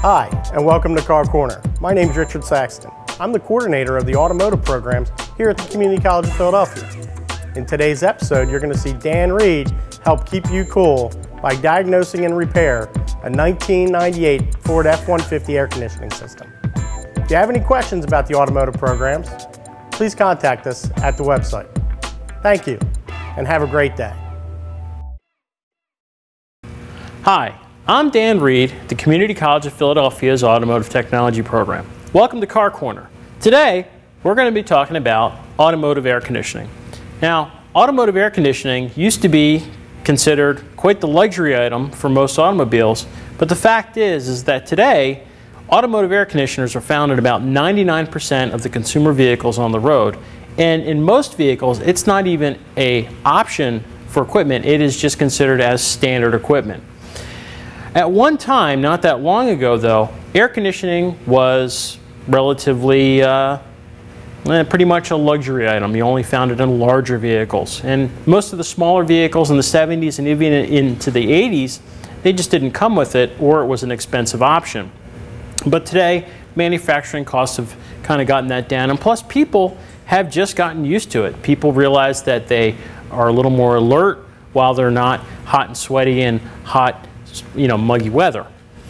Hi, and welcome to Car Corner. My name is Richard Saxton. I'm the coordinator of the automotive programs here at the Community College of Philadelphia. In today's episode, you're going to see Dan Reed help keep you cool by diagnosing and repair a 1998 Ford F-150 air conditioning system. If you have any questions about the automotive programs, please contact us at the website. Thank you, and have a great day. Hi, I'm Dan Reed, the Community College of Philadelphia's Automotive Technology program. Welcome to Car Corner. Today, we're going to be talking about automotive air conditioning. Now, automotive air conditioning used to be considered quite the luxury item for most automobiles, but the fact is that today, automotive air conditioners are found in about 99% of the consumer vehicles on the road. And in most vehicles, it's not even an option for equipment, it is just considered as standard equipment. At one time, not that long ago though, air conditioning was relatively pretty much a luxury item. You only found it in larger vehicles. And most of the smaller vehicles in the 70s and even into the 80s, they just didn't come with it, or it was an expensive option. But today, manufacturing costs have kind of gotten that down, and plus people have just gotten used to it. People realize that they are a little more alert while they're not hot and sweaty and hot, muggy weather.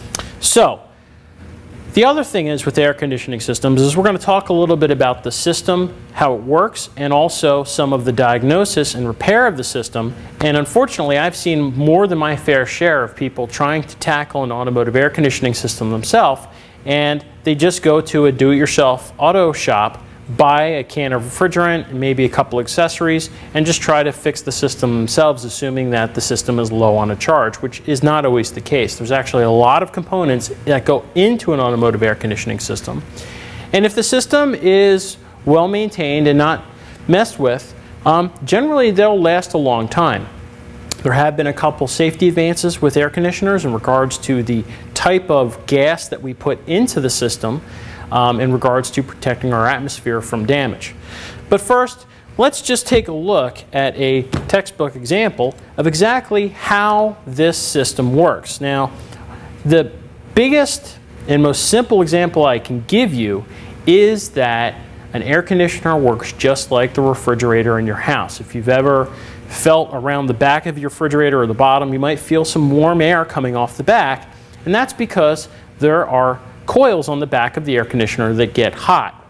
So, the other thing is with air conditioning systems is we're going to talk a little bit about the system, how it works, and also some of the diagnosis and repair of the system. And unfortunately, I've seen more than my fair share of people trying to tackle an automotive air conditioning system themselves, and they just go to a do-it-yourself auto shop, buy a can of refrigerant and maybe a couple accessories, and just try to fix the system themselves, assuming that the system is low on a charge, which is not always the case. There's actually a lot of components that go into an automotive air conditioning system. And if the system is well maintained and not messed with, generally they'll last a long time. There have been a couple safety advances with air conditioners in regards to the type of gas that we put into the system, in regards to protecting our atmosphere from damage. But first, let's just take a look at a textbook example of exactly how this system works. Now, the biggest and most simple example I can give you is that an air conditioner works just like the refrigerator in your house. If you've ever felt around the back of your refrigerator or the bottom, you might feel some warm air coming off the back, and that's because there are coils on the back of the air conditioner that get hot.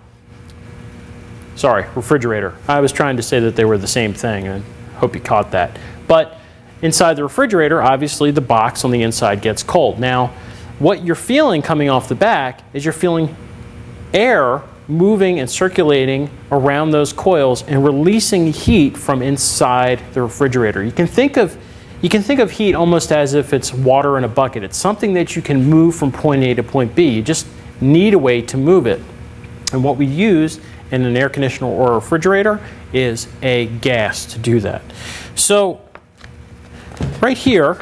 Sorry, refrigerator. I was trying to say that they were the same thing, and I hope you caught that. But inside the refrigerator, obviously the box on the inside gets cold. Now, what you're feeling coming off the back is you're feeling air moving and circulating around those coils and releasing heat from inside the refrigerator. You can think of heat almost as if it's water in a bucket. It's something that you can move from point A to point B. You just need a way to move it. And what we use in an air conditioner or a refrigerator is a gas to do that. So right here,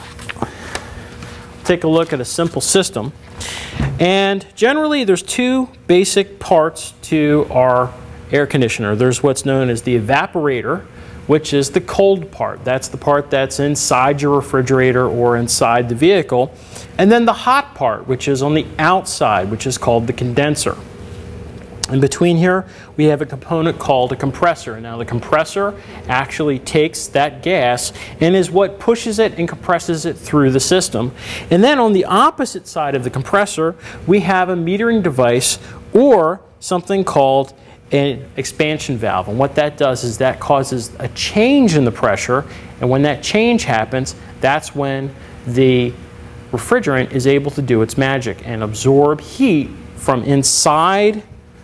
take a look at a simple system. And generally there's two basic parts to our air conditioner. There's what's known as the evaporator, which is the cold part. That's the part that's inside your refrigerator or inside the vehicle. And then the hot part, which is on the outside, which is called the condenser. In between here, we have a component called a compressor. Now the compressor actually takes that gas and is what pushes it and compresses it through the system. And then on the opposite side of the compressor, we have a metering device or something called an expansion valve. And what that does is that causes a change in the pressure, and when that change happens, that's when the refrigerant is able to do its magic and absorb heat from inside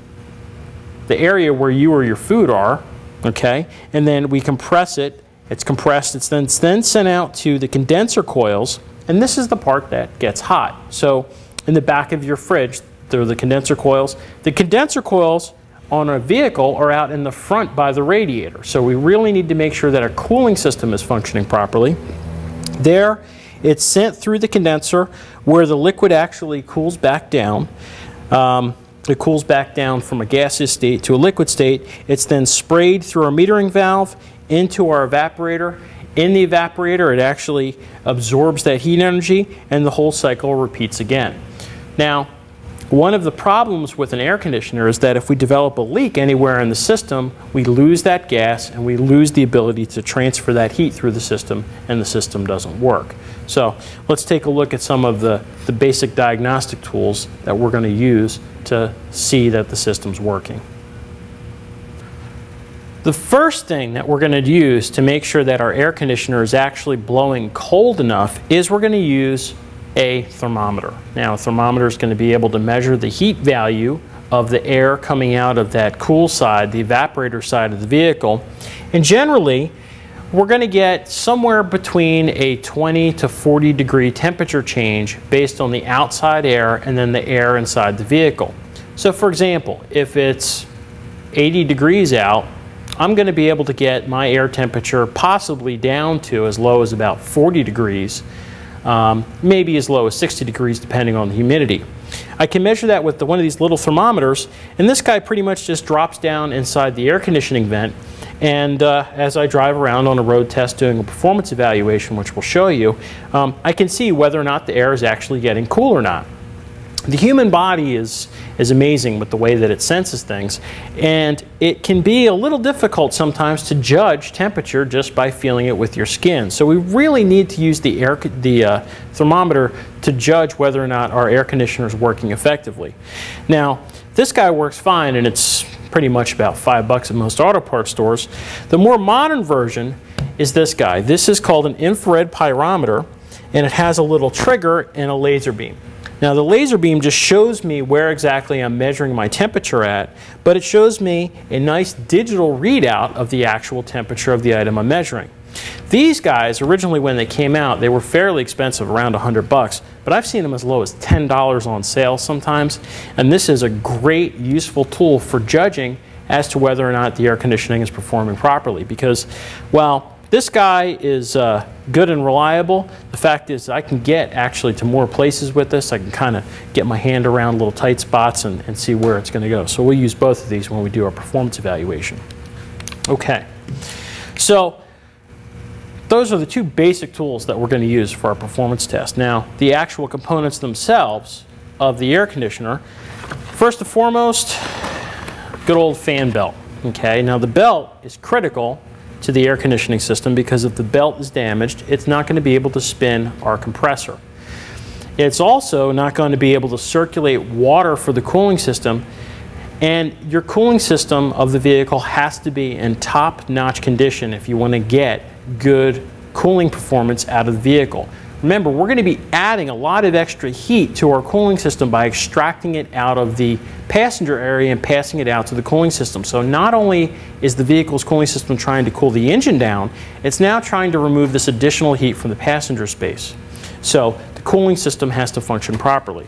the area where you or your food are, okay? And then we compress it, it's compressed, it's then sent out to the condenser coils, and this is the part that gets hot. So in the back of your fridge, there are the condenser coils. The condenser coils on a vehicle are out in the front by the radiator. So we really need to make sure that our cooling system is functioning properly. There, it's sent through the condenser where the liquid actually cools back down. It cools back down from a gaseous state to a liquid state. It's then sprayed through our metering valve into our evaporator. In the evaporator, it actually absorbs that heat energy, and the whole cycle repeats again. Now, one of the problems with an air conditioner is that if we develop a leak anywhere in the system, we lose that gas and we lose the ability to transfer that heat through the system, and the system doesn't work. So let's take a look at some of the basic diagnostic tools that we're going to use to see that the system's working. The first thing that we're going to use to make sure that our air conditioner is actually blowing cold enough is we're going to use a thermometer. Now, a thermometer is going to be able to measure the heat value of the air coming out of that cool side, the evaporator side of the vehicle. And generally, we're going to get somewhere between a 20 to 40 degree temperature change based on the outside air and then the air inside the vehicle. So for example, if it's 80 degrees out, I'm going to be able to get my air temperature possibly down to as low as about 40 degrees, maybe as low as 60 degrees depending on the humidity. I can measure that with one of these little thermometers, and this guy pretty much just drops down inside the air conditioning vent, and as I drive around on a road test doing a performance evaluation, which we'll show you, I can see whether or not the air is actually getting cool or not. The human body is amazing with the way that it senses things, and it can be a little difficult sometimes to judge temperature just by feeling it with your skin. So we really need to use the thermometer to judge whether or not our air conditioner is working effectively. Now, this guy works fine, and it's pretty much about $5 at most auto parts stores. The more modern version is this guy. This is called an infrared pyrometer, and it has a little trigger and a laser beam. Now, the laser beam just shows me where exactly I'm measuring my temperature at, but it shows me a nice digital readout of the actual temperature of the item I'm measuring. These guys, originally when they came out, they were fairly expensive, around $100, but I've seen them as low as $10 on sale sometimes, and this is a great, useful tool for judging as to whether or not the air conditioning is performing properly. Because, well, this guy is good and reliable. The fact is I can get actually to more places with this. I can kind of get my hand around little tight spots and see where it's going to go. So we'll use both of these when we do our performance evaluation. Okay, so those are the two basic tools that we're going to use for our performance test. Now, the actual components themselves of the air conditioner, first and foremost, good old fan belt. Okay, now the belt is critical to the air conditioning system because if the belt is damaged, it's not going to be able to spin our compressor. It's also not going to be able to circulate water for the cooling system, and your cooling system of the vehicle has to be in top-notch condition if you want to get good cooling performance out of the vehicle. Remember, we're going to be adding a lot of extra heat to our cooling system by extracting it out of the passenger area and passing it out to the cooling system. So not only is the vehicle's cooling system trying to cool the engine down, it's now trying to remove this additional heat from the passenger space. So the cooling system has to function properly.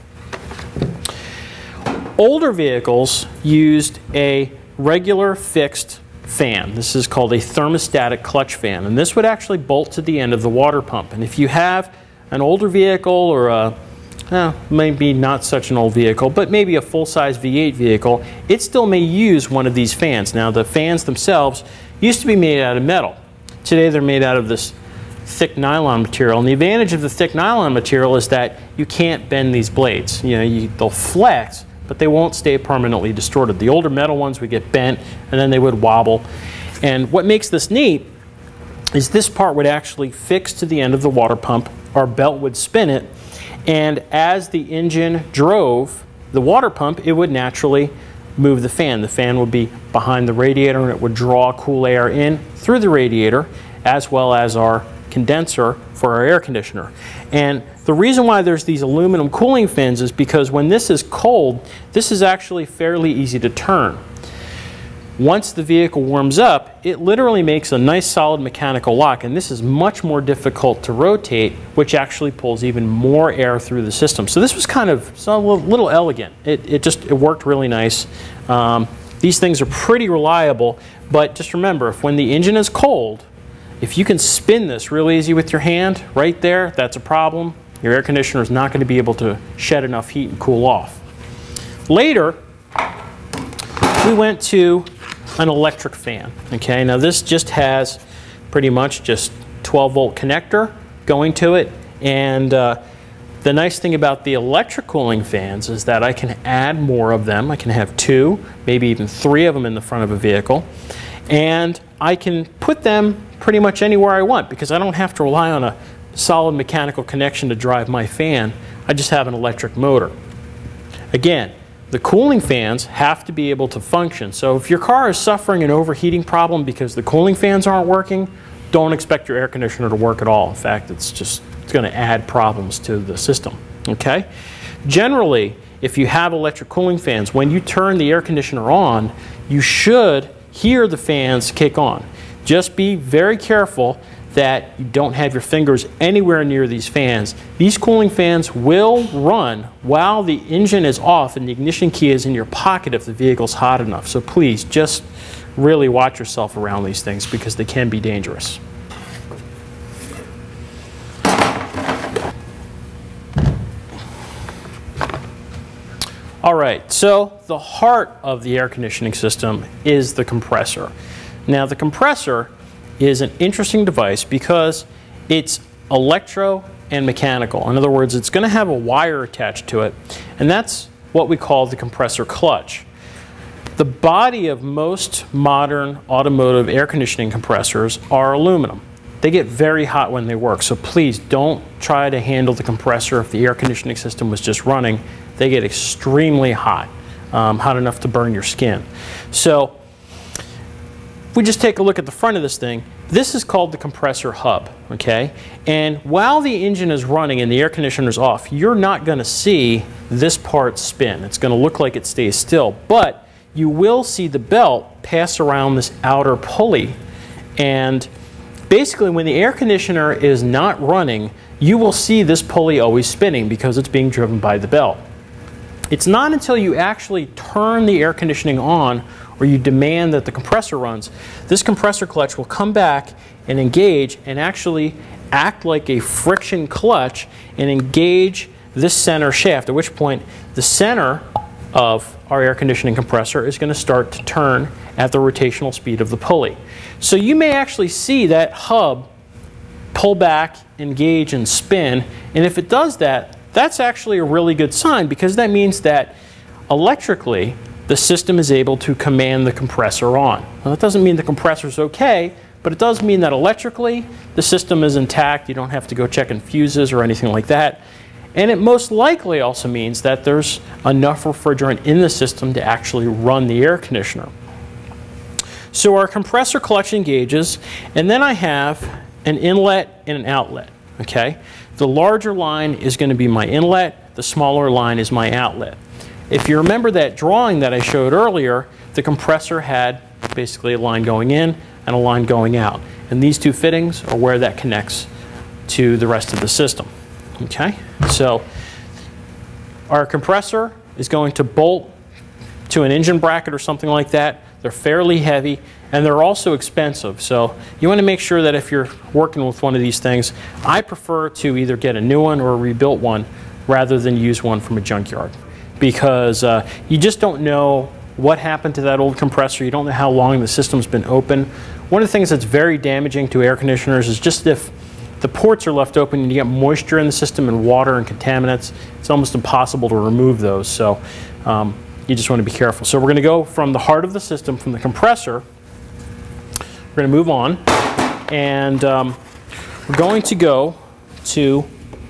Older vehicles used a regular fixed fan. This is called a thermostatic clutch fan, and this would actually bolt to the end of the water pump. And if you have an older vehicle or a maybe not such an old vehicle, but maybe a full-size V8 vehicle, it still may use one of these fans. Now, the fans themselves used to be made out of metal. Today they're made out of this thick nylon material, and the advantage of the thick nylon material is that you can't bend these blades. You know, they'll flex, but they won't stay permanently distorted. The older metal ones would get bent and then they would wobble. And what makes this neat is this part would actually fix to the end of the water pump. Our belt would spin it, and as the engine drove the water pump, it would naturally move the fan. The fan would be behind the radiator and it would draw cool air in through the radiator as well as our condenser for our air conditioner. And the reason why there's these aluminum cooling fins is because when this is cold, this is actually fairly easy to turn. Once the vehicle warms up, it literally makes a nice solid mechanical lock, and this is much more difficult to rotate, which actually pulls even more air through the system. So this was kind of a little elegant. It worked really nice. These things are pretty reliable, but just remember, if when the engine is cold, if you can spin this real easy with your hand right there, that's a problem. Your air conditioner is not going to be able to shed enough heat and cool off. Later, we went to an electric fan. Okay, now this just has pretty much just 12-volt connector going to it, and The nice thing about the electric cooling fans is that I can add more of them. I can have 2, maybe even 3 of them in the front of a vehicle. And I can put them pretty much anywhere I want because I don't have to rely on a solid mechanical connection to drive my fan. I just have an electric motor. Again, the cooling fans have to be able to function. So if your car is suffering an overheating problem because the cooling fans aren't working, don't expect your air conditioner to work at all. In fact, it's going to add problems to the system. Okay? Generally, if you have electric cooling fans, when you turn the air conditioner on, you should hear the fans kick on. Just be very careful that you don't have your fingers anywhere near these fans. These cooling fans will run while the engine is off and the ignition key is in your pocket if the vehicle's hot enough. So please just really watch yourself around these things because they can be dangerous. All right, so the heart of the air conditioning system is the compressor. Now the compressor is an interesting device because it's electro and mechanical. In other words, it's going to have a wire attached to it, and that's what we call the compressor clutch. The body of most modern automotive air conditioning compressors are aluminum. They get very hot when they work, so please don't try to handle the compressor if the air conditioning system was just running. They get extremely hot, hot enough to burn your skin. So if we just take a look at the front of this thing, this is called the compressor hub, okay? And while the engine is running and the air conditioner is off, you're not going to see this part spin. It's going to look like it stays still, but you will see the belt pass around this outer pulley. And basically, when the air conditioner is not running, you will see this pulley always spinning because it's being driven by the belt. It's not until you actually turn the air conditioning on or you demand that the compressor runs, this compressor clutch will come back and engage and actually act like a friction clutch and engage this center shaft, at which point the center of our air conditioning compressor is going to start to turn at the rotational speed of the pulley. So you may actually see that hub pull back, engage, and spin, and if it does that, that's actually a really good sign because that means that electrically the system is able to command the compressor on. Now that doesn't mean the compressor is okay, but it does mean that electrically the system is intact. You don't have to go checking fuses or anything like that. And it most likely also means that there's enough refrigerant in the system to actually run the air conditioner. So our compressor clutch engages, and then I have an inlet and an outlet, okay? The larger line is going to be my inlet, the smaller line is my outlet. If you remember that drawing that I showed earlier, the compressor had basically a line going in and a line going out. And these two fittings are where that connects to the rest of the system. Okay? So our compressor is going to bolt to an engine bracket or something like that. They're fairly heavy and they're also expensive. So you want to make sure that if you're working with one of these things, I prefer to either get a new one or a rebuilt one rather than use one from a junkyard. Because you just don't know what happened to that old compressor. You don't know how long the system's been open. One of the things that's very damaging to air conditioners is just if the ports are left open and you get moisture in the system and water and contaminants, it's almost impossible to remove those. So you just want to be careful. So we're going to go from the heart of the system, from the compressor. We're going to move on, and we're going to go to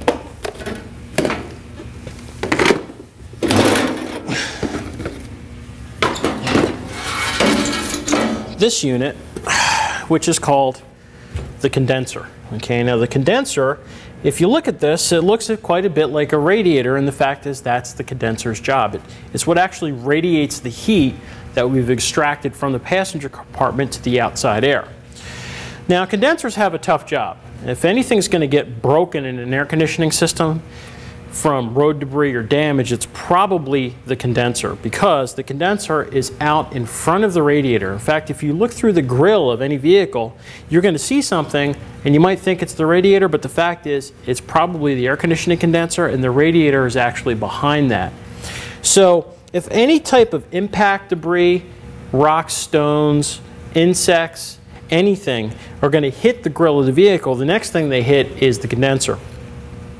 this unit, which is called the condenser. Okay, now the condenser, if you look at this, it looks quite a bit like a radiator, and the fact is that's the condenser's job. It's what actually radiates the heat that we've extracted from the passenger compartment to the outside air. Now condensers have a tough job. If anything's going to get broken in an air conditioning system from road debris or damage, it's probably the condenser, because the condenser is out in front of the radiator. In fact, if you look through the grill of any vehicle, you're going to see something and you might think it's the radiator, but the fact is it's probably the air conditioning condenser, and the radiator is actually behind that. So if any type of impact debris, rocks, stones, insects, anything are going to hit the grill of the vehicle, the next thing they hit is the condenser.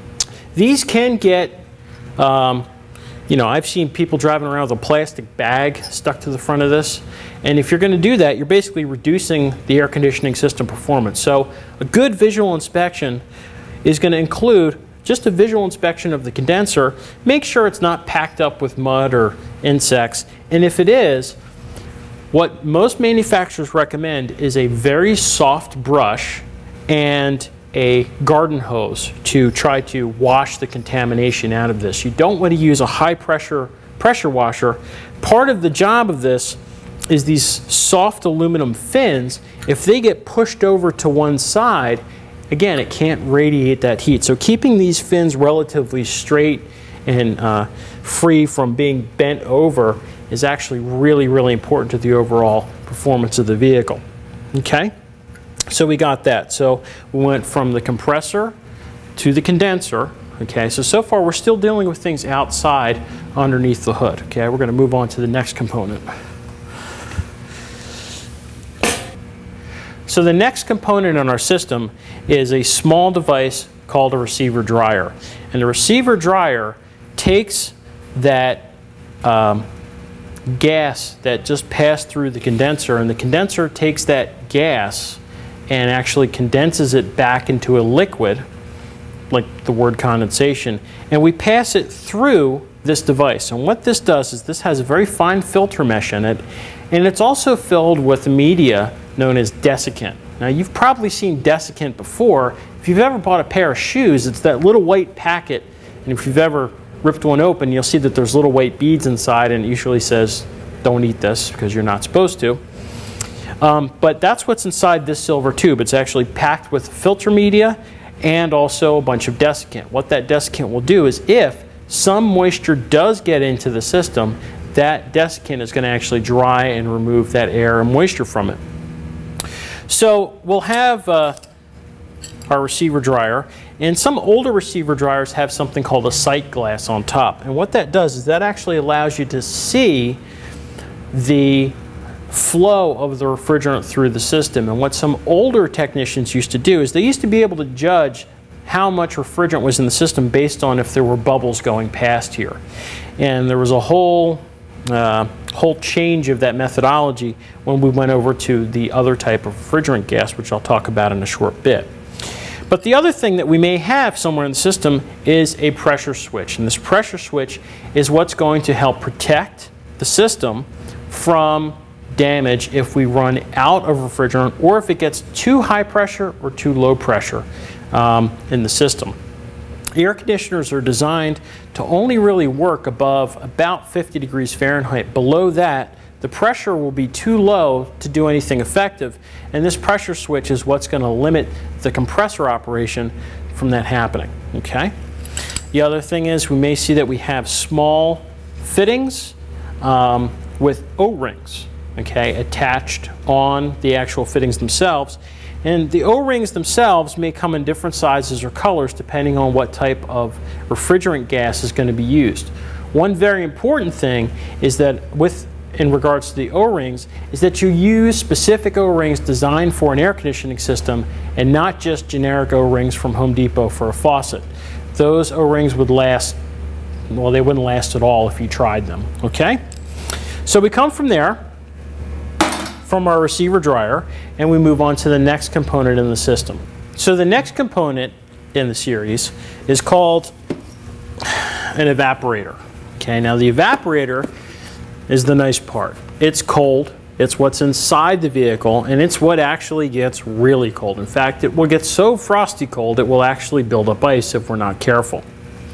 These can get, you know, I've seen people driving around with a plastic bag stuck to the front of this. And if you're going to do that, you're basically reducing the air conditioning system performance. So a good visual inspection is going to include just a visual inspection of the condenser. Make sure it's not packed up with mud or insects. And if it is, what most manufacturers recommend is a very soft brush and a garden hose to try to wash the contamination out of this. You don't want to use a high pressure washer. Part of the job of this is these soft aluminum fins. If they get pushed over to one side, again, it can't radiate that heat. So keeping these fins relatively straight and free from being bent over is actually really, really important to the overall performance of the vehicle. Okay? So we got that. So we went from the compressor to the condenser. Okay, so far we're still dealing with things outside underneath the hood. Okay, we're going to move on to the next component. So the next component in our system is a small device called a receiver dryer. And the receiver dryer takes that gas that just passed through the condenser, and the condenser takes that gas and actually condenses it back into a liquid, like the word condensation, and we pass it through this device. And what this does is this has a very fine filter mesh in it, and it's also filled with media known as desiccant. Now, you've probably seen desiccant before. If you've ever bought a pair of shoes, it's that little white packet, and if you've ever ripped one open, you'll see that there's little white beads inside, and it usually says, don't eat this because you're not supposed to. But that's what's inside this silver tube. It's actually packed with filter media and also a bunch of desiccant. What that desiccant will do is if some moisture does get into the system, that desiccant is going to actually dry and remove that air and moisture from it. So we'll have our receiver dryer, and some older receiver dryers have something called a sight glass on top. And what that does is that actually allows you to see the flow of the refrigerant through the system. And what some older technicians used to do is they used to be able to judge how much refrigerant was in the system based on if there were bubbles going past here. And there was a whole change of that methodology when we went over to the other type of refrigerant gas, which I'll talk about in a short bit. But the other thing that we may have somewhere in the system is a pressure switch. And this pressure switch is what's going to help protect the system from damage if we run out of refrigerant or if it gets too high pressure or too low pressure in the system. Air conditioners are designed to only really work above about 50 degrees Fahrenheit. Below that, the pressure will be too low to do anything effective, and this pressure switch is what's going to limit the compressor operation from that happening. Okay? The other thing is we may see that we have small fittings with O-rings, okay, attached on the actual fittings themselves. And the O-rings themselves may come in different sizes or colors depending on what type of refrigerant gas is going to be used. One very important thing is that in regards to the O-rings is that you use specific O-rings designed for an air conditioning system and not just generic O-rings from Home Depot for a faucet. Those O-rings would last, well, they wouldn't last at all if you tried them, okay? So we come from there, from our receiver dryer, and we move on to the next component in the system. So the next component in the series is called an evaporator. Okay, now the evaporator is the nice part. It's cold, it's what's inside the vehicle, and it's what actually gets really cold. In fact, it will get so frosty cold it will actually build up ice if we're not careful.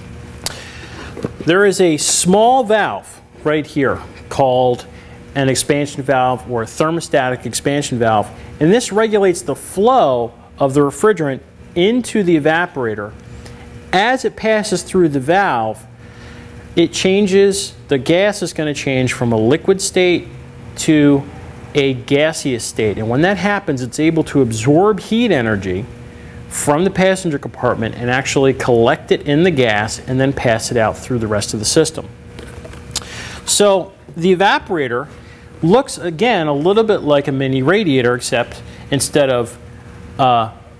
There is a small valve right here called an expansion valve or a thermostatic expansion valve, and this regulates the flow of the refrigerant into the evaporator. As it passes through the valve, it changes, the gas is going to change from a liquid state to a gaseous state, and when that happens it's able to absorb heat energy from the passenger compartment and actually collect it in the gas and then pass it out through the rest of the system. So the evaporator looks again a little bit like a mini radiator, except instead of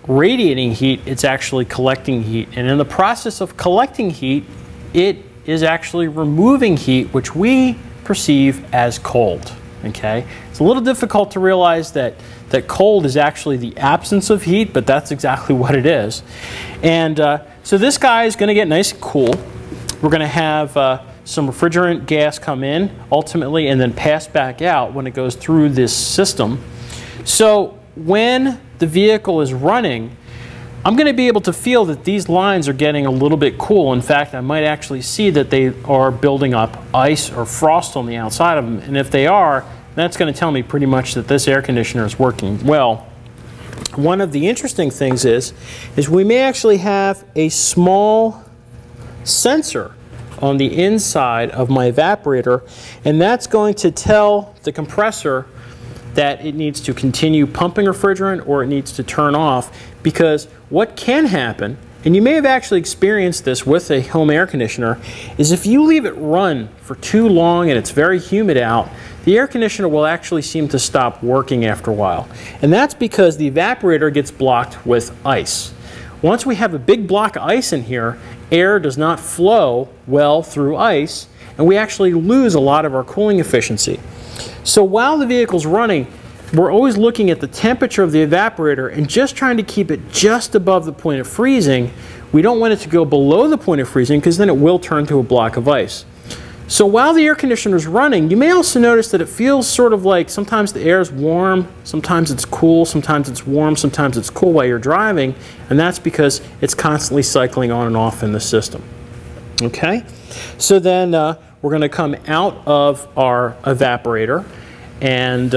radiating heat, it's actually collecting heat. And in the process of collecting heat, it is actually removing heat, which we perceive as cold. Okay? It's a little difficult to realize that cold is actually the absence of heat, but that's exactly what it is. And so this guy is going to get nice and cool. We're going to have some refrigerant gas come in ultimately and then pass back out when it goes through this system. So when the vehicle is running, I'm going to be able to feel that these lines are getting a little bit cool. In fact, I might actually see that they are building up ice or frost on the outside of them. And if they are, that's going to tell me pretty much that this air conditioner is working well. One of the interesting things is we may actually have a small sensor on the inside of my evaporator, and that's going to tell the compressor that it needs to continue pumping refrigerant or it needs to turn off. Because what can happen, and you may have actually experienced this with a home air conditioner, is if you leave it run for too long and it's very humid out, the air conditioner will actually seem to stop working after a while. And that's because the evaporator gets blocked with ice. Once we have a big block of ice in here, air does not flow well through ice, and we actually lose a lot of our cooling efficiency. So while the vehicle's running, we're always looking at the temperature of the evaporator and just trying to keep it just above the point of freezing. We don't want it to go below the point of freezing because then it will turn to a block of ice. So while the air conditioner is running, you may also notice that it feels sort of like sometimes the air is warm, sometimes it's cool, sometimes it's warm, sometimes it's cool while you're driving, and that's because it's constantly cycling on and off in the system. Okay? So then we're going to come out of our evaporator, and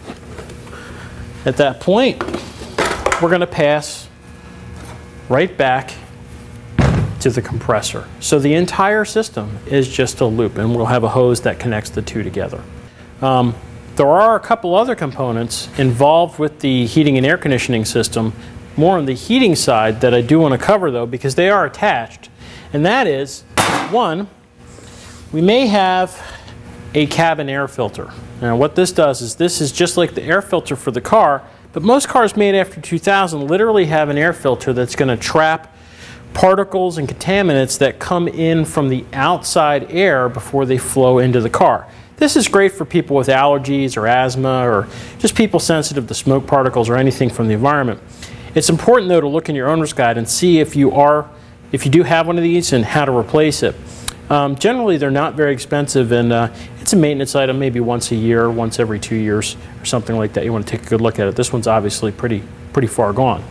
at that point, we're going to pass right back to the compressor. So the entire system is just a loop, and we'll have a hose that connects the two together. There are a couple other components involved with the heating and air conditioning system, more on the heating side, that I do want to cover though, because they are attached. And that is, one, we may have a cabin air filter. Now what this does is, this is just like the air filter for the car, but most cars made after 2000 literally have an air filter that's going to trap particles and contaminants that come in from the outside air before they flow into the car. This is great for people with allergies or asthma or just people sensitive to smoke particles or anything from the environment. It's important though to look in your owner's guide and see if you do have one of these and how to replace it. Generally they're not very expensive, and it's a maintenance item, maybe once a year, once every 2 years or something like that. You want to take a good look at it. This one's obviously pretty far gone.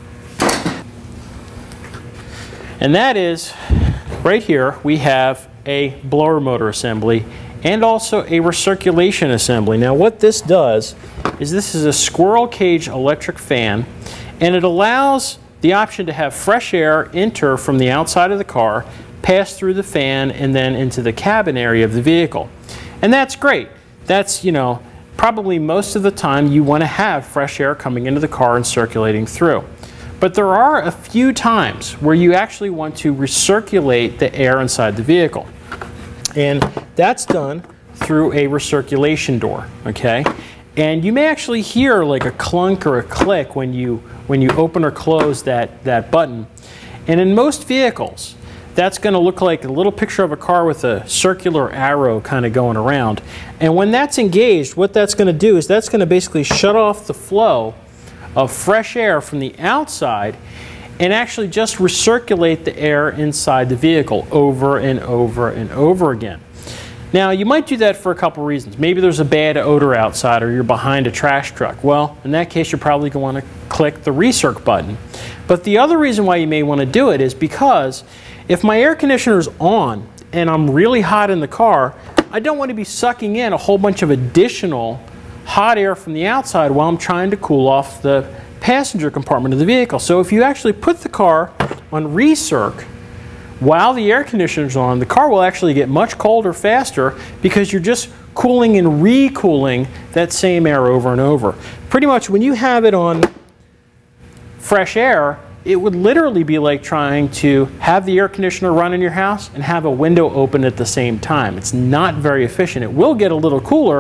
And that is, right here, we have a blower motor assembly and also a recirculation assembly. Now what this does is, this is a squirrel cage electric fan, and it allows the option to have fresh air enter from the outside of the car, pass through the fan, and then into the cabin area of the vehicle. And that's great. That's, you know, probably most of the time you want to have fresh air coming into the car and circulating through. But there are a few times where you actually want to recirculate the air inside the vehicle. And that's done through a recirculation door, okay? And you may actually hear like a clunk or a click when you open or close that button. And in most vehicles, that's going to look like a little picture of a car with a circular arrow kind of going around. And when that's engaged, what that's going to do is that's going to basically shut off the flow of fresh air from the outside and actually just recirculate the air inside the vehicle over and over and over again. Now you might do that for a couple reasons. Maybe there's a bad odor outside, or you're behind a trash truck. Well, in that case you're probably going to click the recirc button. But the other reason why you may want to do it is because if my air conditioner is on and I'm really hot in the car, I don't want to be sucking in a whole bunch of additional hot air from the outside while I'm trying to cool off the passenger compartment of the vehicle. So if you actually put the car on recirc while the air conditioner is on, the car will actually get much colder faster because you're just cooling and re-cooling that same air over and over. Pretty much when you have it on fresh air, it would literally be like trying to have the air conditioner run in your house and have a window open at the same time. It's not very efficient. It will get a little cooler,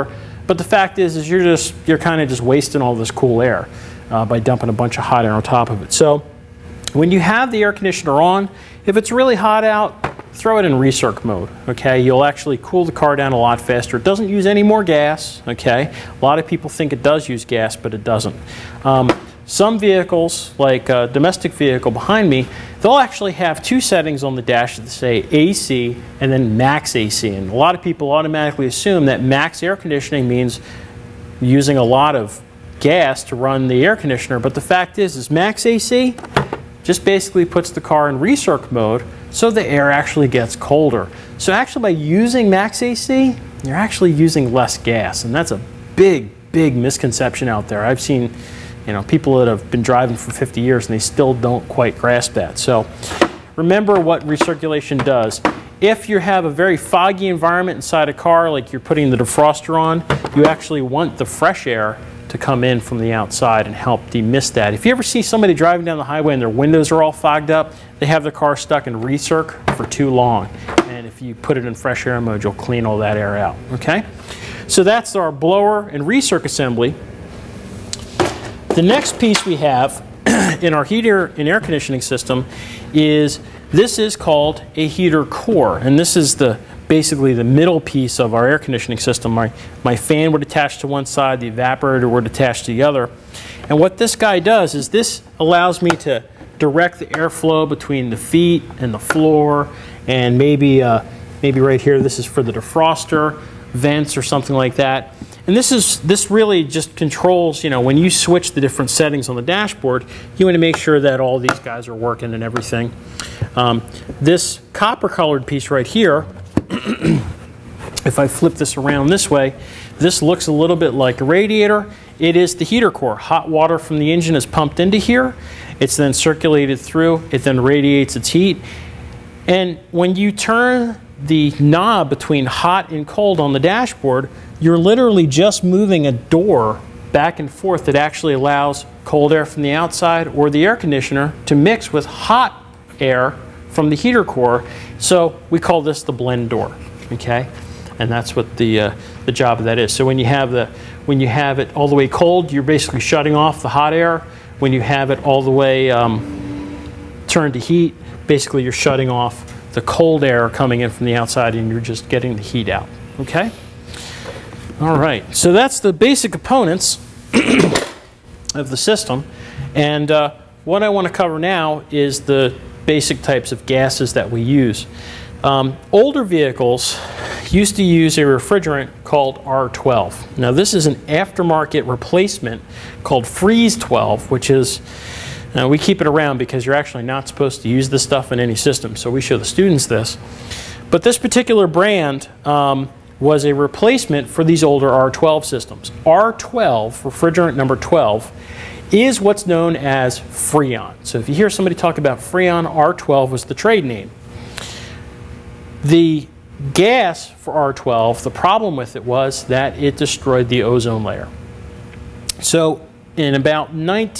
But the fact is you're kind of just wasting all this cool air by dumping a bunch of hot air on top of it. So when you have the air conditioner on, if it's really hot out, throw it in recirc mode, okay? You'll actually cool the car down a lot faster. It doesn't use any more gas, okay? A lot of people think it does use gas, but it doesn't. Some vehicles, like a domestic vehicle behind me, they'll actually have two settings on the dash that say AC and then max AC. And a lot of people automatically assume that max air conditioning means using a lot of gas to run the air conditioner, but the fact is max AC just basically puts the car in recirc mode so the air actually gets colder. So actually by using max AC, you're actually using less gas, and that's a big misconception out there. I've seen people that have been driving for 50 years and they still don't quite grasp that. So remember what recirculation does. If you have a very foggy environment inside a car, like you're putting the defroster on, you actually want the fresh air to come in from the outside and help demist that. If you ever see somebody driving down the highway and their windows are all fogged up, they have their car stuck in recirc for too long. And if you put it in fresh air mode, you'll clean all that air out, okay? So that's our blower and recirc assembly. The next piece we have in our heater and air conditioning system is, this is called a heater core, and this is basically the middle piece of our air conditioning system. My fan would attach to one side, the evaporator would attach to the other. And what this guy does is this allows me to direct the airflow between the feet and the floor, and maybe right here, this is for the defroster, vents or something like that. And this really just controls, when you switch the different settings on the dashboard, you want to make sure that all these guys are working and everything. This copper colored piece right here, if I flip this around this way, this looks a little bit like a radiator. It is the heater core. Hot water from the engine is pumped into here. It's then circulated through. It then radiates its heat. And when you turn the knob between hot and cold on the dashboard, you're literally just moving a door back and forth that actually allows cold air from the outside or the air conditioner to mix with hot air from the heater core. So we call this the blend door, okay? And that's what the job of that is. So when you have it all the way cold, you're basically shutting off the hot air. When you have it all the way turned to heat, basically you're shutting off the cold air coming in from the outside, and you're just getting the heat out, okay? All right, so that's the basic components of the system. And what I want to cover now is the basic types of gases that we use. Older vehicles used to use a refrigerant called R12. Now this is an aftermarket replacement called Freeze 12, which is, we keep it around because you're actually not supposed to use this stuff in any system, so we show the students this. But this particular brand was a replacement for these older R12 systems. R12, refrigerant number 12, is what's known as Freon. So if you hear somebody talk about Freon, R12 was the trade name. The gas for R12, the problem with it was that it destroyed the ozone layer. So in about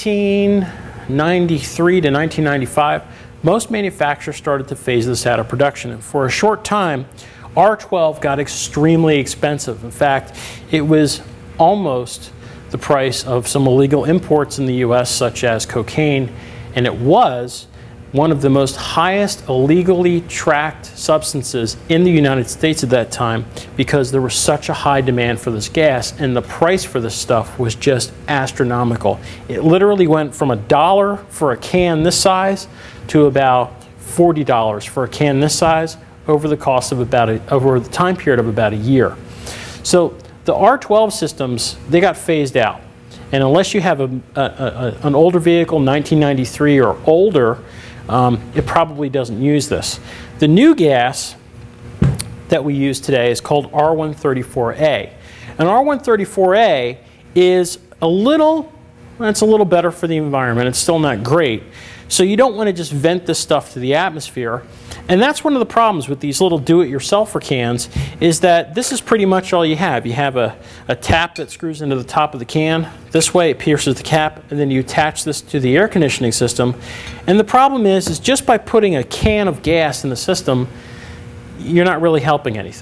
1993 to 1995, most manufacturers started to phase this out of production. And for a short time, R12 got extremely expensive. In fact, it was almost the price of some illegal imports in the US, such as cocaine, and it was one of the most highest illegally tracked substances in the United States at that time, because there was such a high demand for this gas, and the price for this stuff was just astronomical. It literally went from $1 for a can this size to about $40 for a can this size over the cost of over the time period of about a year. So the R12 systems, they got phased out. And unless you have an older vehicle, 1993 or older, it probably doesn't use this. The new gas that we use today is called R134A. And R134A is it's a little better for the environment. It's still not great. So you don't want to just vent this stuff to the atmosphere. And that's one of the problems with these little do-it-yourselfer cans, is that this is pretty much all you have. You have a tap that screws into the top of the can. This way it pierces the cap, and then you attach this to the air conditioning system. And the problem is just by putting a can of gas in the system, you're not really helping anything.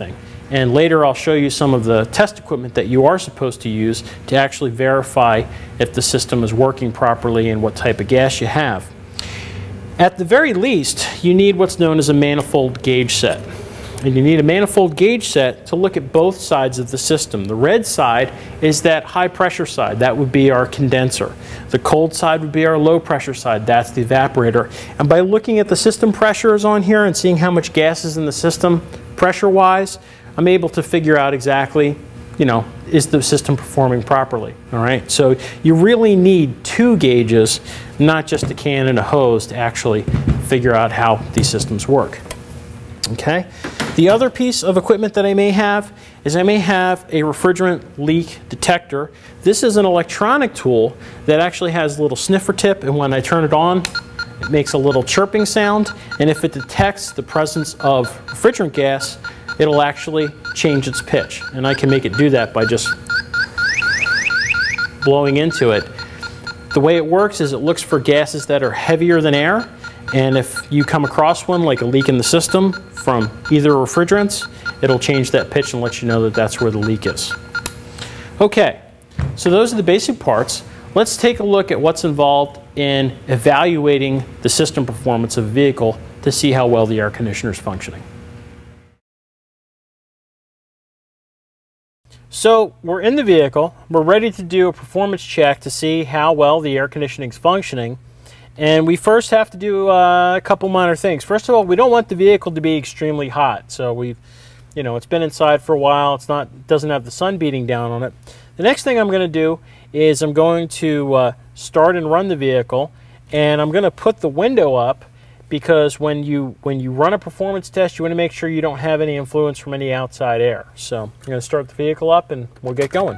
And later I'll show you some of the test equipment that you are supposed to use to actually verify if the system is working properly and what type of gas you have. At the very least, you need what's known as a manifold gauge set. And you need a manifold gauge set to look at both sides of the system. The red side is that high pressure side. That would be our condenser. The cold side would be our low pressure side. That's the evaporator. And by looking at the system pressures on here and seeing how much gas is in the system pressure-wise, I'm able to figure out exactly, you know, is the system performing properly, all right? So you really need two gauges, not just a can and a hose, to actually figure out how these systems work, okay? The other piece of equipment that I may have is I may have a refrigerant leak detector. This is an electronic tool that actually has a little sniffer tip, and when I turn it on, it makes a little chirping sound, and if it detects the presence of refrigerant gas, it'll actually change its pitch. And I can make it do that by just blowing into it. The way it works is it looks for gases that are heavier than air, and if you come across one, like a leak in the system from either refrigerants, it'll change that pitch and let you know that that's where the leak is. Okay, so those are the basic parts. Let's take a look at what's involved in evaluating the system performance of a vehicle to see how well the air conditioner is functioning. So we're in the vehicle, we're ready to do a performance check to see how well the air conditioning is functioning, and we first have to do a couple minor things. First of all, we don't want the vehicle to be extremely hot, so it's been inside for a while, doesn't have the sun beating down on it. The next thing I'm going to do is I'm going to start and run the vehicle, and I'm going to put the window up, because when you run a performance test, you want to make sure you don't have any influence from any outside air. So I'm going to start the vehicle up and we'll get going.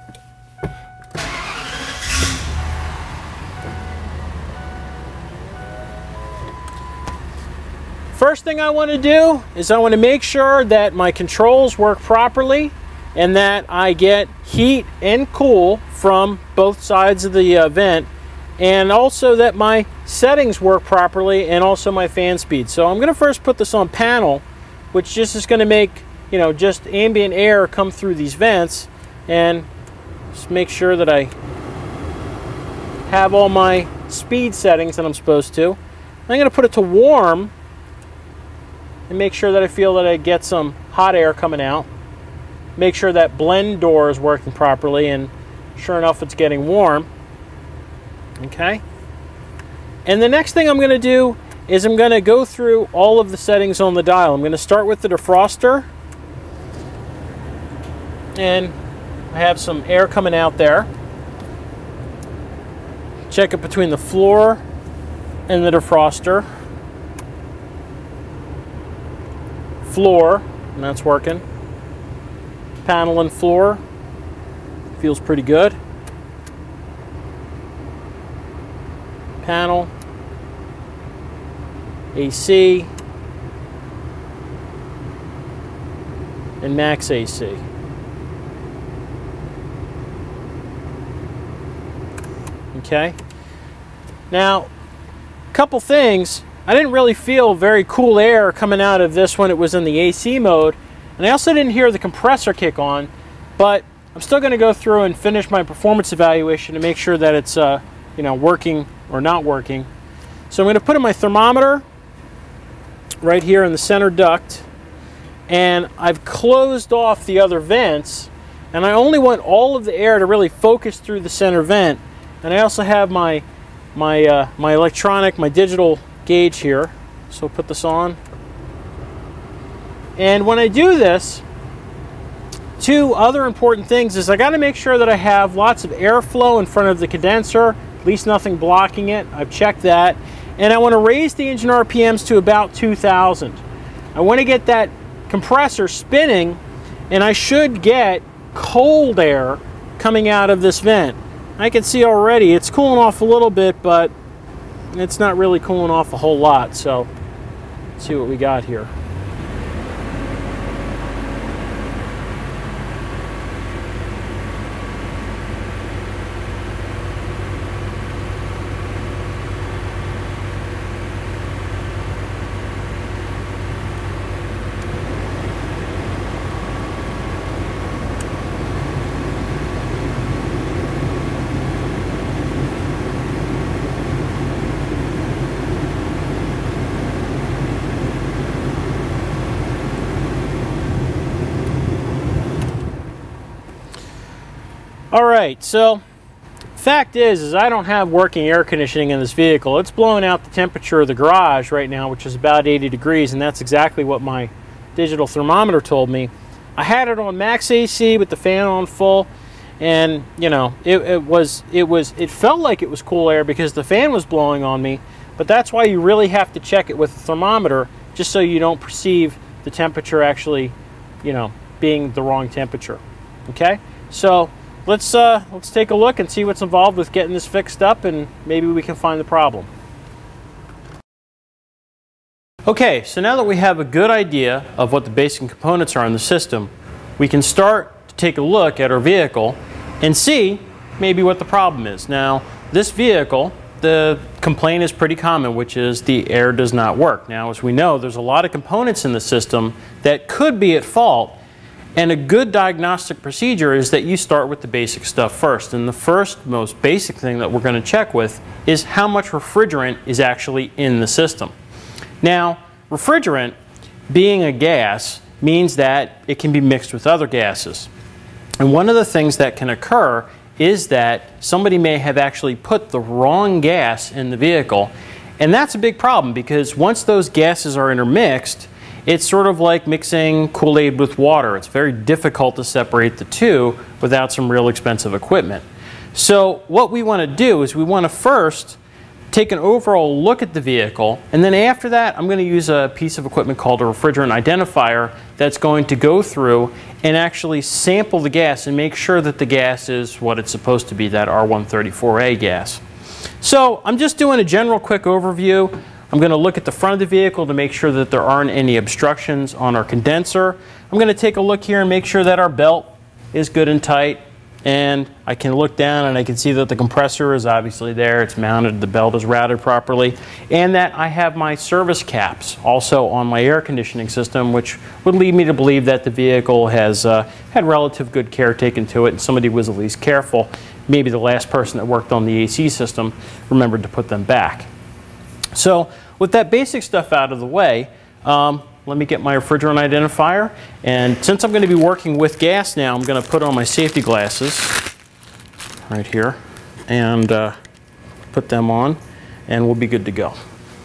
First thing I want to do is I want to make sure that my controls work properly and that I get heat and cool from both sides of the vent, and also that my settings work properly and also my fan speed. So I'm going to first put this on panel, which just is going to make, just ambient air come through these vents, and just make sure that I have all my speed settings that I'm supposed to. I'm going to put it to warm and make sure that I feel that I get some hot air coming out. Make sure that blend door is working properly, and sure enough, it's getting warm. Okay, and the next thing I'm going to do is I'm going to go through all of the settings on the dial. I'm going to start with the defroster, and I have some air coming out there. Check it between the floor and the defroster. Floor, and that's working. Panel and floor, feels pretty good. Panel, AC, and max AC. Okay. Now, a couple things. I didn't really feel very cool air coming out of this when it was in the AC mode, and I also didn't hear the compressor kick on, but I'm still going to go through and finish my performance evaluation to make sure that it's working or not working. So I'm going to put in my thermometer right here in the center duct, and I've closed off the other vents, and I only want all of the air to really focus through the center vent. And I also have my electronic, my digital gauge here, so I'll put this on. And when I do this, two other important things is I got to make sure that I have lots of airflow in front of the condenser, at least nothing blocking it. I've checked that. And I want to raise the engine RPMs to about 2,000. I want to get that compressor spinning, and I should get cold air coming out of this vent. I can see already it's cooling off a little bit, but it's not really cooling off a whole lot. So let's see what we got here. All right, so fact is I don't have working air conditioning in this vehicle. It's blowing out the temperature of the garage right now, which is about 80 degrees, and that's exactly what my digital thermometer told me. I had it on max AC with the fan on full, and you know, it felt like it was cool air because the fan was blowing on me, but that's why you really have to check it with the thermometer, just so you don't perceive the temperature actually, you know, being the wrong temperature. Okay, so let's take a look and see what's involved with getting this fixed up, and maybe we can find the problem. Okay, so now that we have a good idea of what the basic components are in the system, we can start to take a look at our vehicle and see maybe what the problem is. Now, this vehicle, the complaint is pretty common, which is the air does not work. Now, as we know, there's a lot of components in the system that could be at fault. And a good diagnostic procedure is that you start with the basic stuff first. And the first, most basic thing that we're going to check with is how much refrigerant is actually in the system. Now, refrigerant, being a gas, means that it can be mixed with other gases. And one of the things that can occur is that somebody may have actually put the wrong gas in the vehicle. And that's a big problem, because once those gases are intermixed, it's sort of like mixing Kool-Aid with water. It's very difficult to separate the two without some real expensive equipment. So what we want to do is we want to first take an overall look at the vehicle, and then after that I'm going to use a piece of equipment called a refrigerant identifier that's going to go through and actually sample the gas and make sure that the gas is what it's supposed to be, that R134A gas. So I'm just doing a general quick overview. I'm going to look at the front of the vehicle to make sure that there aren't any obstructions on our condenser. I'm going to take a look here and make sure that our belt is good and tight. And I can look down and I can see that the compressor is obviously there. It's mounted, the belt is routed properly. And that I have my service caps also on my air conditioning system, which would lead me to believe that the vehicle has had relative good care taken to it, and somebody was at least careful. Maybe the last person that worked on the AC system remembered to put them back. So with that basic stuff out of the way, let me get my refrigerant identifier. And since I'm going to be working with gas now, I'm going to put on my safety glasses right here and put them on, and we'll be good to go.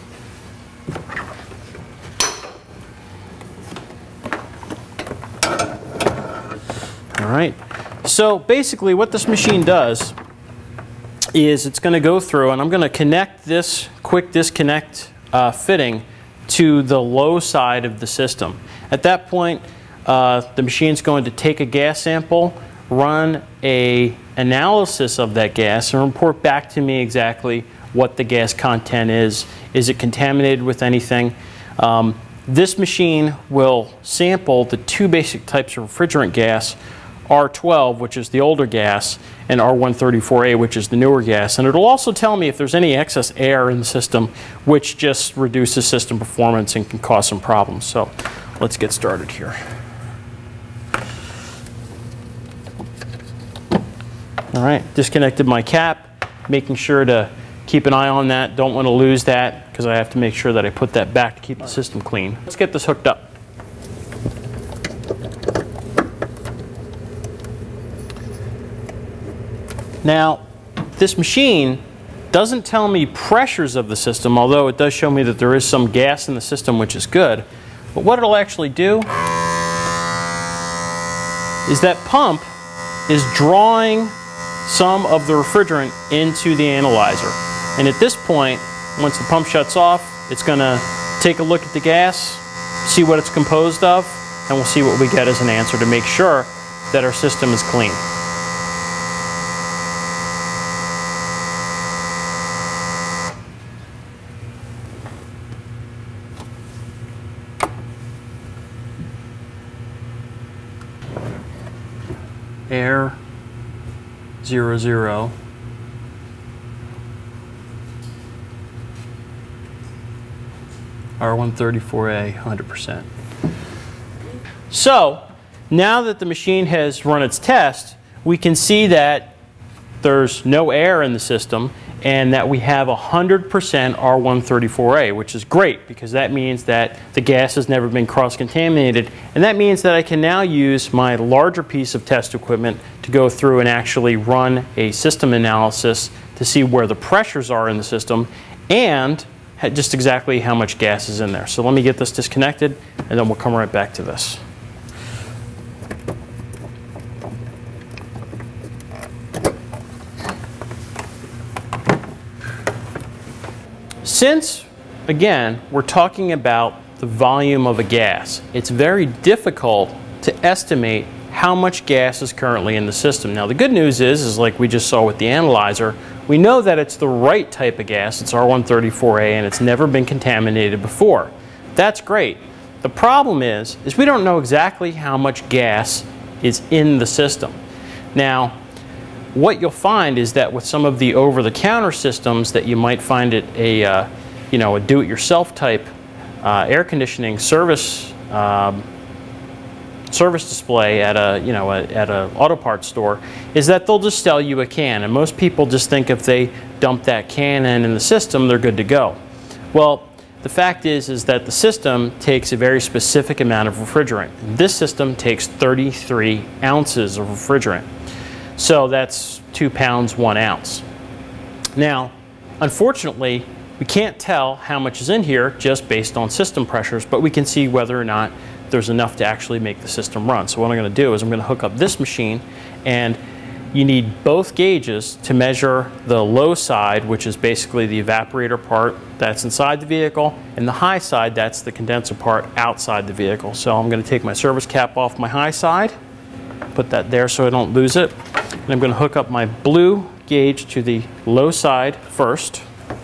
All right. So basically what this machine does is it's going to go through, and I'm going to connect this quick disconnect fitting to the low side of the system. At that point, the machine's going to take a gas sample, run an analysis of that gas, and report back to me exactly what the gas content is. Is it contaminated with anything? This machine will sample the two basic types of refrigerant gas, R12, which is the older gas, and R134A, which is the newer gas. And it'll also tell me if there's any excess air in the system, which just reduces system performance and can cause some problems. So let's get started here. All right, disconnected my cap, making sure to keep an eye on that. Don't want to lose that, because I have to make sure that I put that back to keep the system clean. Let's get this hooked up. Now, this machine doesn't tell me pressures of the system, although it does show me that there is some gas in the system, which is good. But what it'll actually do is that pump is drawing some of the refrigerant into the analyzer. And at this point, once the pump shuts off, it's going to take a look at the gas, see what it's composed of, and we'll see what we get as an answer to make sure that our system is clean. Air 00, R134A 100%. So now that the machine has run its test, we can see that there's no air in the system, and that we have 100% R134A, which is great because that means that the gas has never been cross-contaminated, and that means that I can now use my larger piece of test equipment to go through and actually run a system analysis to see where the pressures are in the system and just exactly how much gas is in there. So let me get this disconnected and then we'll come right back to this. Since, again, we're talking about the volume of a gas, it's very difficult to estimate how much gas is currently in the system. Now the good news is like we just saw with the analyzer, we know that it's the right type of gas, it's R134A, and it's never been contaminated before. That's great. The problem is we don't know exactly how much gas is in the system. Now, what you'll find is that with some of the over-the-counter systems that you might find at a do-it-yourself type air conditioning service display at a auto parts store, is that they'll just sell you a can, and most people just think if they dump that can in the system, they're good to go. Well, the fact is that the system takes a very specific amount of refrigerant. This system takes 33 ounces of refrigerant. So that's 2 pounds, 1 ounce. Now, unfortunately, we can't tell how much is in here just based on system pressures, but we can see whether or not there's enough to actually make the system run. So what I'm going to do is I'm going to hook up this machine, and you need both gauges to measure the low side, which is basically the evaporator part that's inside the vehicle, and the high side, that's the condenser part outside the vehicle. So I'm going to take my service cap off my high side, put that there so I don't lose it, and I'm going to hook up my blue gauge to the low side first.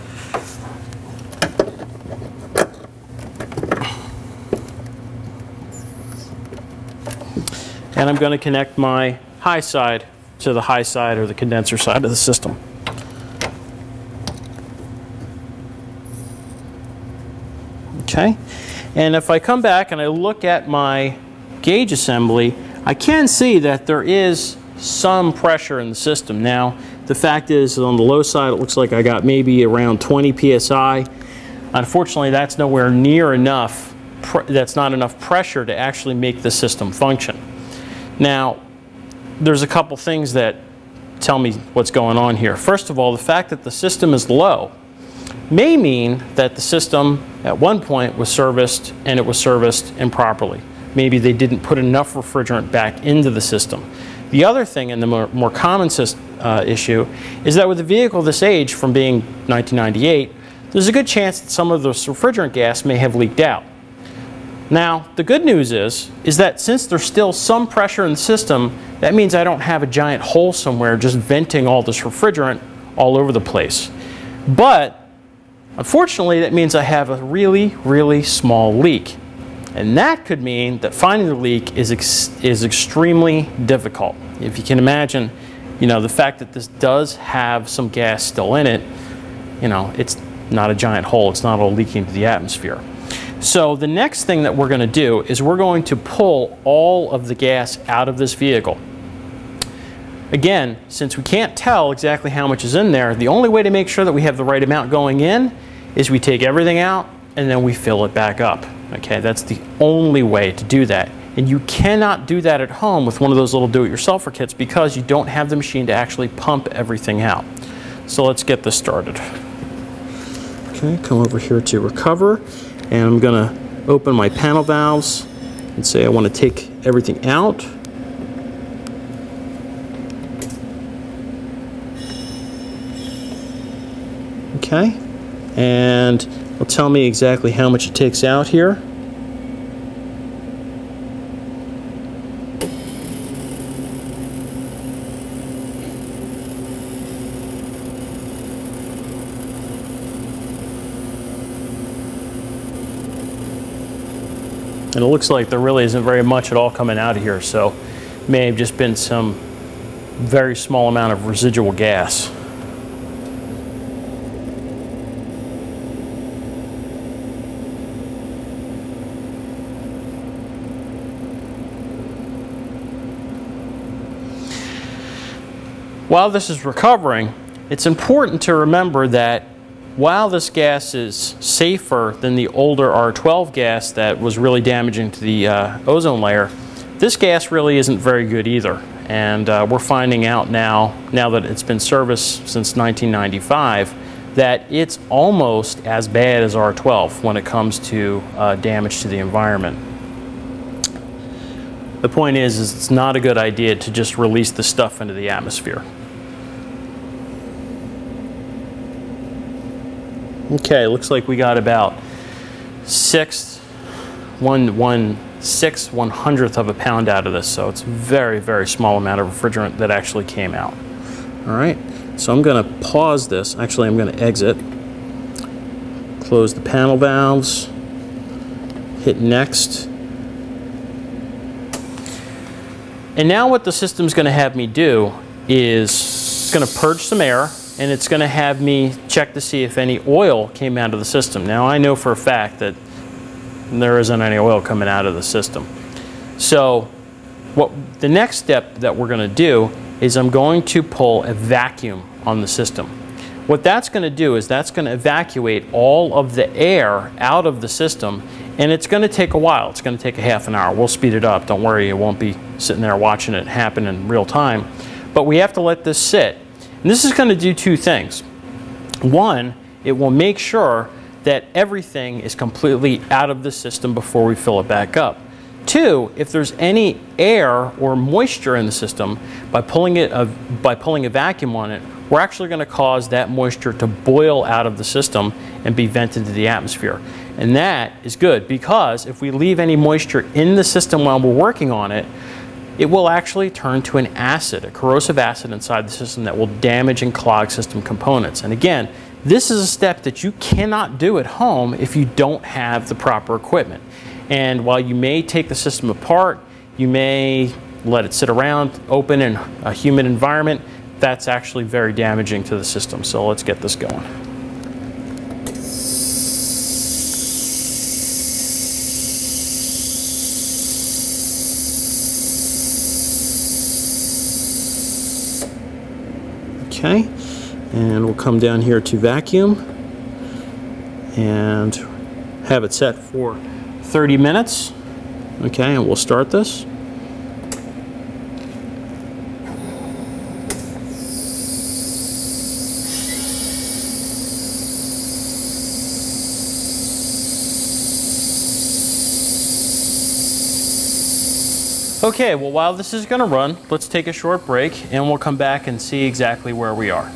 And I'm going to connect my high side to the high side or the condenser side of the system. Okay, and if I come back and I look at my gauge assembly, I can see that there is some pressure in the system. Now, the fact is on the low side it looks like I got maybe around 20 psi. Unfortunately, that's nowhere near enough. That's not enough pressure to actually make the system function. Now, there's a couple things that tell me what's going on here. First of all, the fact that the system is low may mean that the system at one point was serviced and it was serviced improperly. Maybe they didn't put enough refrigerant back into the system. The other thing, and the more common issue, is that with a vehicle this age, from being 1998, there's a good chance that some of this refrigerant gas may have leaked out. Now, the good news is that since there's still some pressure in the system, that means I don't have a giant hole somewhere just venting all this refrigerant all over the place. But, unfortunately, that means I have a really, really small leak. And that could mean that finding the leak is extremely difficult. If you can imagine, the fact that this does have some gas still in it, it's not a giant hole, it's not all leaking into the atmosphere. So the next thing that we're going to do is we're going to pull all of the gas out of this vehicle. Again, since we can't tell exactly how much is in there, the only way to make sure that we have the right amount going in is we take everything out and then we fill it back up. Okay, that's the only way to do that. And you cannot do that at home with one of those little do-it-yourselfer kits because you don't have the machine to actually pump everything out. So let's get this started. Okay, come over here to recover. And I'm going to open my panel valves and say I want to take everything out. Okay, and it'll tell me exactly how much it takes out here. And it looks like there really isn't very much at all coming out of here, so it may have just been some very small amount of residual gas. While this is recovering, it's important to remember that while this gas is safer than the older R12 gas that was really damaging to the ozone layer, this gas really isn't very good either. And we're finding out now that it's been serviced since 1995, that it's almost as bad as R12 when it comes to damage to the environment. The point is it's not a good idea to just release the stuff into the atmosphere. Okay, looks like we got about 1/6 of a pound out of this, so it's a very, very small amount of refrigerant that actually came out. All right, so I'm going to pause this. Actually, I'm going to exit, close the panel valves, hit next. And now what the system's going to have me do is it's going to purge some air, and it's going to have me check to see if any oil came out of the system. Now I know for a fact that there isn't any oil coming out of the system. So the next step that we're going to do is I'm going to pull a vacuum on the system. What that's going to do is that's going to evacuate all of the air out of the system, and it's going to take a while. It's going to take a half an hour. We'll speed it up. Don't worry, you won't be sitting there watching it happen in real time. But we have to let this sit. And this is going to do two things. One, it will make sure that everything is completely out of the system before we fill it back up. Two, if there's any air or moisture in the system, by pulling a vacuum on it, we're actually going to cause that moisture to boil out of the system and be vented to the atmosphere. And that is good, because if we leave any moisture in the system while we're working on it, it will actually turn to an acid, a corrosive acid inside the system that will damage and clog system components. And again, this is a step that you cannot do at home if you don't have the proper equipment. And while you may take the system apart, you may let it sit around open in a humid environment, that's actually very damaging to the system. So let's get this going. Okay, and we'll come down here to vacuum and have it set for 30 minutes. Okay, and we'll start this. Okay, well, while this is going to run, let's take a short break and we'll come back and see exactly where we are.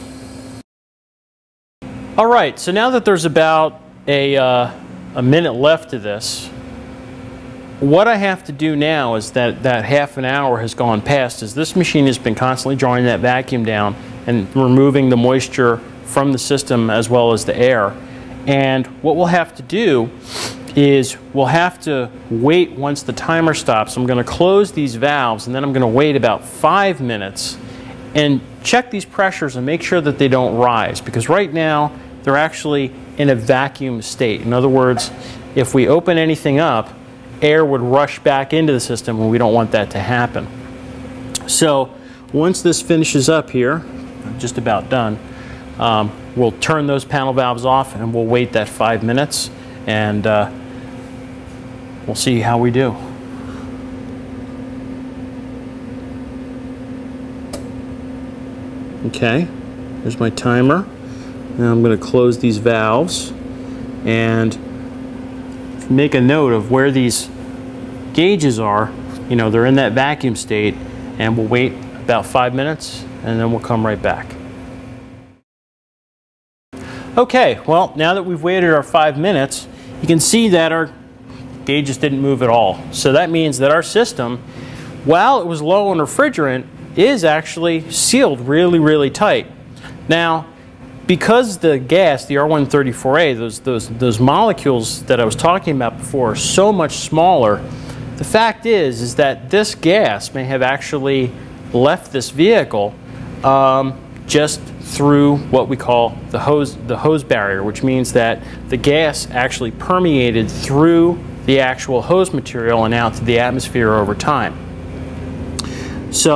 All right, so now that there's about a minute left to this, what I have to do now is that half an hour has gone past, is this machine has been constantly drawing that vacuum down and removing the moisture from the system as well as the air. And what we'll have to do is we'll have to wait once the timer stops. I'm going to close these valves, and then I'm going to wait about 5 minutes and check these pressures and make sure that they don't rise, because right now they're actually in a vacuum state. In other words, if we open anything up, air would rush back into the system, and we don't want that to happen. So once this finishes up here, I'm just about done, we'll turn those panel valves off and we'll wait that 5 minutes, and we'll see how we do. Okay, there's my timer. Now I'm going to close these valves and make a note of where these gauges are. You know, they're in that vacuum state, and we'll wait about 5 minutes and then we'll come right back. Okay, well, now that we've waited our 5 minutes, you can see that our gauges didn't move at all. So that means that our system, while it was low on refrigerant, is actually sealed really, really tight. Now, because the gas, the R134A, those molecules that I was talking about before, are so much smaller, the fact is that this gas may have actually left this vehicle just through what we call the hose barrier, which means that the gas actually permeated through the actual hose material and out to the atmosphere over time. So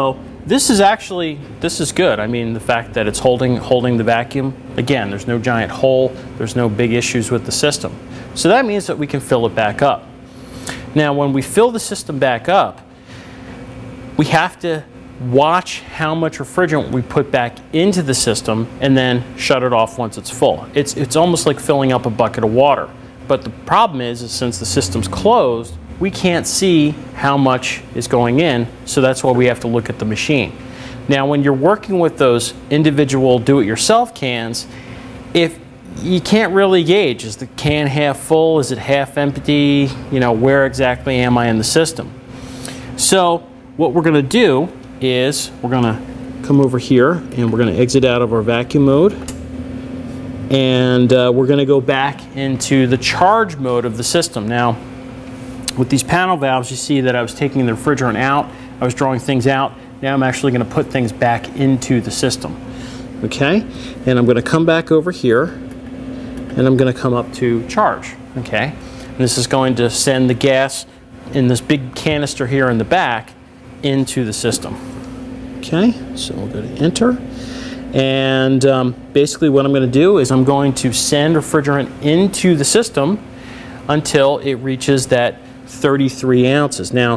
this is good. I mean, the fact that it's holding the vacuum, again, there's no giant hole, there's no big issues with the system. So that means that we can fill it back up. Now, when we fill the system back up, we have to watch how much refrigerant we put back into the system and then shut it off once it's full. It's almost like filling up a bucket of water. But the problem is since the system's closed, we can't see how much is going in, so that's why we have to look at the machine. Now, when you're working with those individual do-it-yourself cans, if you can't really gauge, is the can half full, is it half empty, you know, where exactly am I in the system? So what we're going to do is we're going to come over here and we're going to exit out of our vacuum mode, and we're going to go back into the charge mode of the system. Now, with these panel valves, you see that I was taking the refrigerant out, I was drawing things out. Now I'm actually going to put things back into the system. Okay, and I'm going to come back over here and I'm going to come up to charge. Okay, and this is going to send the gas in this big canister here in the back into the system. Okay, so we'll go to enter, and basically what I'm going to do is I'm going to send refrigerant into the system until it reaches that 33 ounces. Now,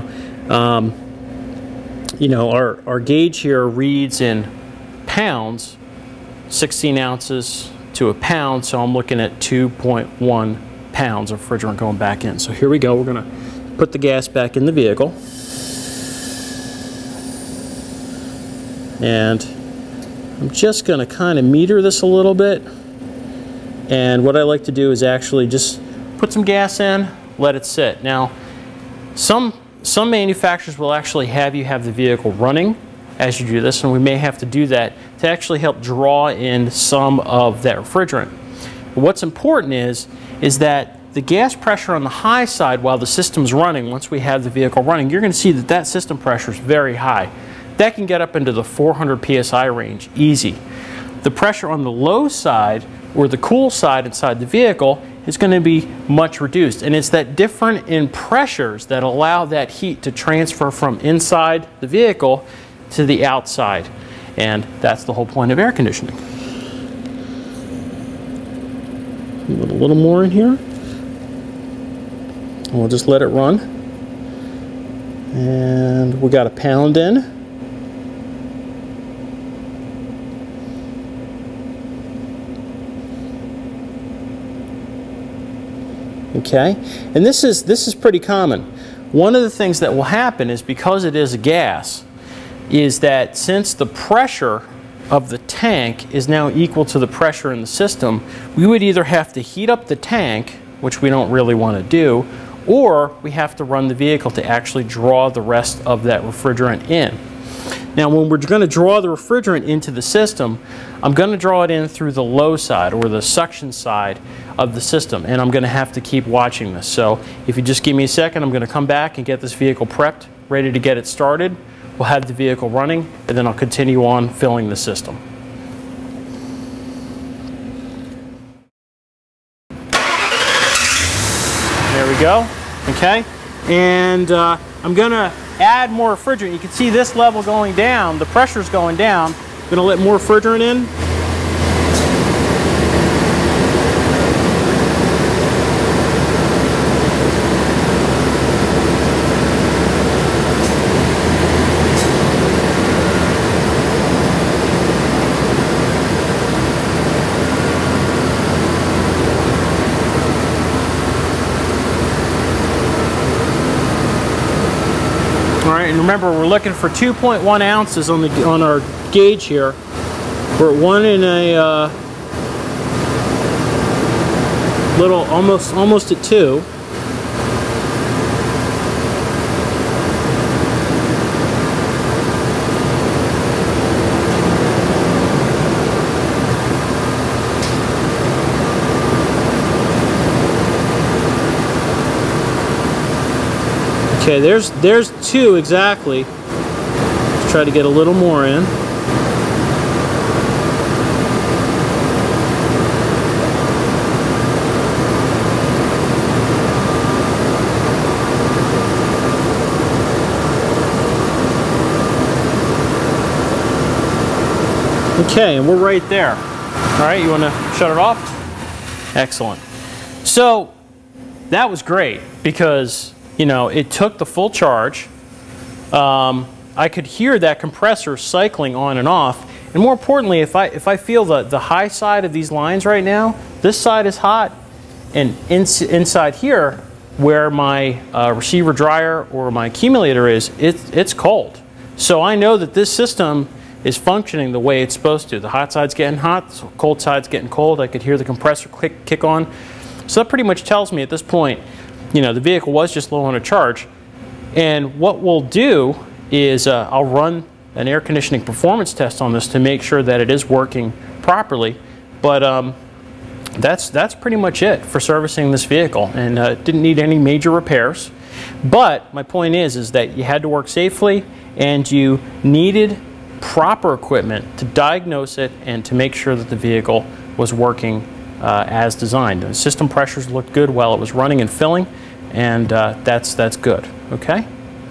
you know, our gauge here reads in pounds, 16 ounces to a pound, so I'm looking at 2.1 pounds of refrigerant going back in. So here we go, we're going to put the gas back in the vehicle. And I'm just going to kind of meter this a little bit. And what I like to do is actually just put some gas in, let it sit. Now, some manufacturers will actually have you have the vehicle running as you do this, and we may have to do that to actually help draw in some of that refrigerant. But what's important is that the gas pressure on the high side while the system's running, once we have the vehicle running, you're going to see that that system pressure is very high. That can get up into the 400 psi range, easy. The pressure on the low side, or the cool side inside the vehicle, is going to be much reduced. And it's that difference in pressures that allow that heat to transfer from inside the vehicle to the outside. And that's the whole point of air conditioning. Put a little more in here. And we'll just let it run. And we got a pound in. Okay, and this is pretty common. One of the things that will happen is, because it is a gas, is that since the pressure of the tank is now equal to the pressure in the system, we would either have to heat up the tank, which we don't really want to do, or we have to run the vehicle to actually draw the rest of that refrigerant in. Now, when we're going to draw the refrigerant into the system, I'm going to draw it in through the low side, or the suction side of the system, and I'm going to have to keep watching this. So if you just give me a second, I'm going to come back and get this vehicle prepped, ready to get it started. We'll have the vehicle running, and then I'll continue on filling the system. There we go. Okay, and I'm going to add more refrigerant. You can see this level going down, the pressure's going down. I'm going to let more refrigerant in. And remember, we're looking for 2.1 ounces on our gauge here. We're at 1 in a little, almost at 2. Okay, there's 2 exactly. Let's try to get a little more in. Okay, and we're right there. All right, you want to shut it off? Excellent. So that was great because, you know, it took the full charge. I could hear that compressor cycling on and off. And more importantly, if I feel the high side of these lines right now, this side is hot, and inside here, where my receiver dryer or my accumulator is, it's cold. So I know that this system is functioning the way it's supposed to. The hot side's getting hot, the cold side's getting cold. I could hear the compressor kick on. So that pretty much tells me at this point, you know, the vehicle was just low on a charge. And what we'll do is I'll run an air conditioning performance test on this to make sure that it is working properly. But that's pretty much it for servicing this vehicle, and it didn't need any major repairs. But my point is that you had to work safely, and you needed proper equipment to diagnose it and to make sure that the vehicle was working as designed. The system pressures looked good while it was running and filling, and that's good. Okay.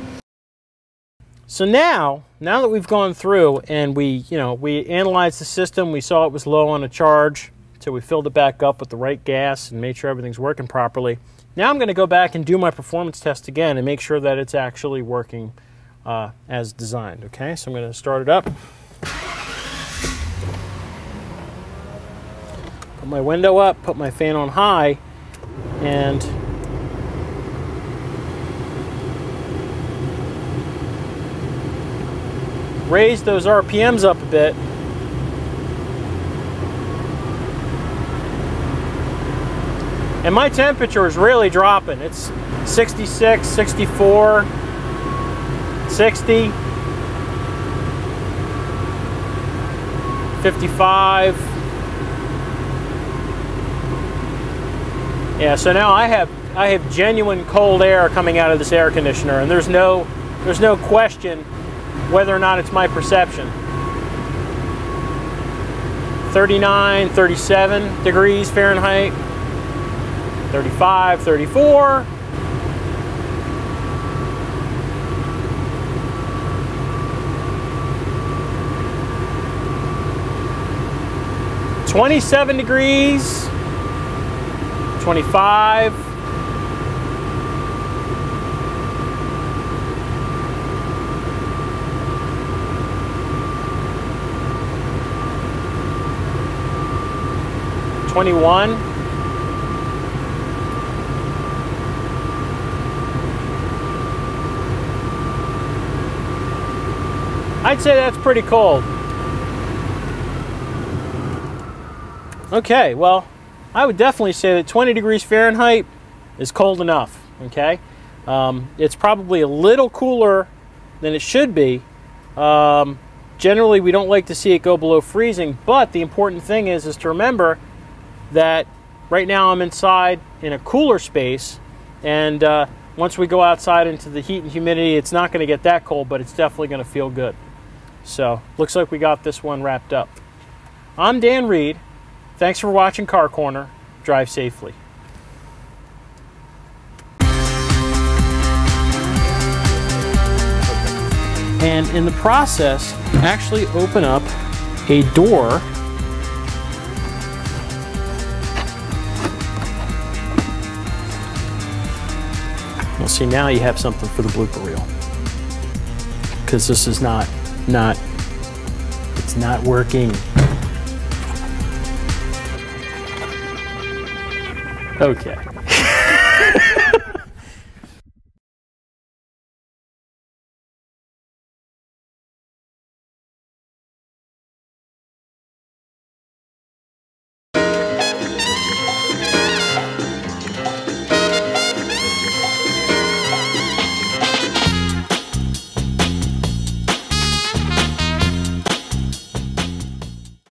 So now that we've gone through and we analyzed the system, we saw it was low on a charge, so we filled it back up with the right gas and made sure everything's working properly. Now I'm going to go back and do my performance test again and make sure that it's actually working as designed. Okay, so I'm going to start it up. Put my window up, put my fan on high, and raise those RPMs up a bit. And my temperature is really dropping. It's 66, 64, 60, 55. Yeah, so now I have genuine cold air coming out of this air conditioner, and there's no question whether or not it's my perception. 39, 37 degrees Fahrenheit, 35, 34. $27 degrees, 25, $21, I'd say that's pretty cold. Okay, well, I would definitely say that 20 degrees Fahrenheit is cold enough, okay? It's probably a little cooler than it should be. Generally, we don't like to see it go below freezing, but the important thing is to remember that right now I'm inside in a cooler space, and once we go outside into the heat and humidity, it's not going to get that cold, but it's definitely going to feel good. So, looks like we got this one wrapped up. I'm Dan Reed. Thanks for watching Car Corner. Drive safely. And in the process, actually open up a door . Well, see, now you have something for the blooper reel, because this is it's not working. Okay.